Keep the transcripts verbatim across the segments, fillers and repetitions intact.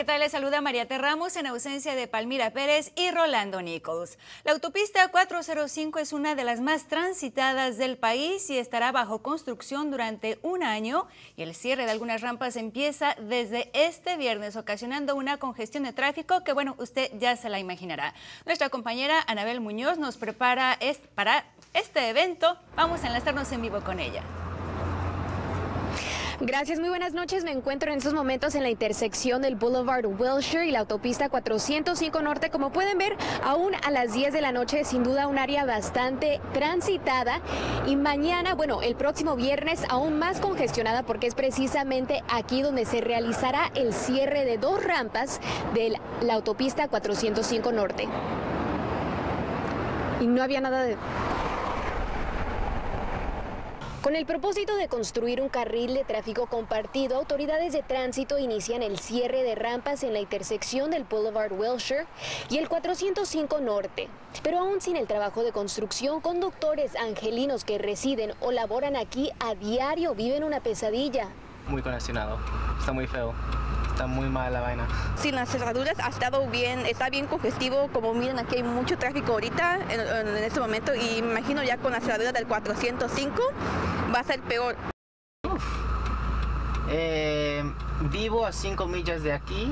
tal? Les saluda Mariate Ramos en ausencia de Palmira Pérez y Rolando Nichols. La autopista cuatrocientos cinco es una de las más transitadas del país y estará bajo construcción durante un año, y el cierre de algunas rampas empieza desde este viernes, ocasionando una congestión de tráfico que, bueno, usted ya se la imaginará. Nuestra compañera Anabel Muñoz nos prepara es, para este evento. Vamos a enlazarnos en vivo con ella. Gracias, muy buenas noches. Me encuentro en estos momentos en la intersección del Boulevard Wilshire y la autopista cuatrocientos cinco Norte. Como pueden ver, aún a las diez de la noche, sin duda un área bastante transitada. Y mañana, bueno, el próximo viernes, aún más congestionada, porque es precisamente aquí donde se realizará el cierre de dos rampas de la autopista cuatrocientos cinco Norte. Y no había nada de... Con el propósito de construir un carril de tráfico compartido, autoridades de tránsito inician el cierre de rampas en la intersección del Boulevard Wilshire y el cuatrocientos cinco Norte. Pero aún sin el trabajo de construcción, conductores angelinos que residen o laboran aquí a diario viven una pesadilla. Muy congestionado, está muy feo. Está muy mal la vaina. Sin las cerraduras ha estado bien, está bien congestivo. Como miren, aquí hay mucho tráfico ahorita, en, en, en este momento, y me imagino ya con la cerradura del cuatrocientos cinco va a ser peor. Uf. Eh, vivo a cinco millas de aquí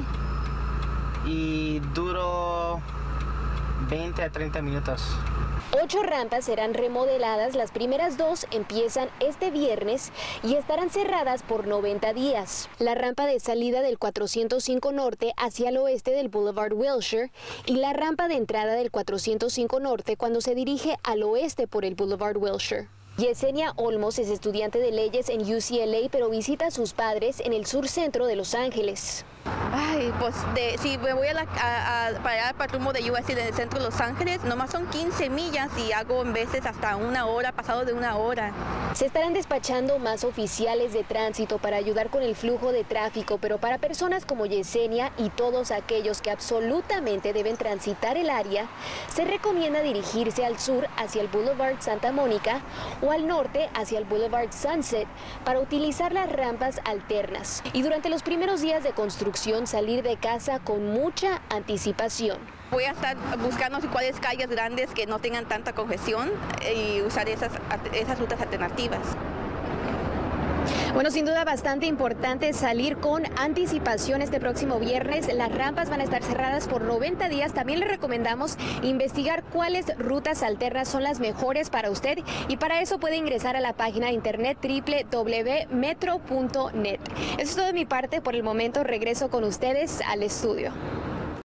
y duro veinte a treinta minutos. Ocho rampas serán remodeladas, las primeras dos empiezan este viernes y estarán cerradas por noventa días. La rampa de salida del cuatrocientos cinco Norte hacia el oeste del Boulevard Wilshire y la rampa de entrada del cuatrocientos cinco Norte cuando se dirige al oeste por el Boulevard Wilshire. Yesenia Olmos es estudiante de leyes en U C L A, pero visita a sus padres en el sur centro de Los Ángeles. Ay, pues de, si me voy a, la, a, a parar para el rumbo de U S en el centro de Los Ángeles, nomás son quince millas y hago en veces hasta una hora, pasado de una hora. Se estarán despachando más oficiales de tránsito para ayudar con el flujo de tráfico, pero para personas como Yesenia y todos aquellos que absolutamente deben transitar el área, se recomienda dirigirse al sur hacia el Boulevard Santa Mónica o al norte hacia el Boulevard Sunset para utilizar las rampas alternas. Y durante los primeros días de construcción, salir de casa con mucha anticipación. Voy a estar buscando cuáles calles grandes que no tengan tanta congestión y usar esas, esas rutas alternativas. Bueno, sin duda bastante importante salir con anticipación este próximo viernes. Las rampas van a estar cerradas por noventa días. También le recomendamos investigar cuáles rutas alternas son las mejores para usted, y para eso puede ingresar a la página de internet doble u doble u doble u punto metro punto net. Eso es todo de mi parte por el momento. Regreso con ustedes al estudio.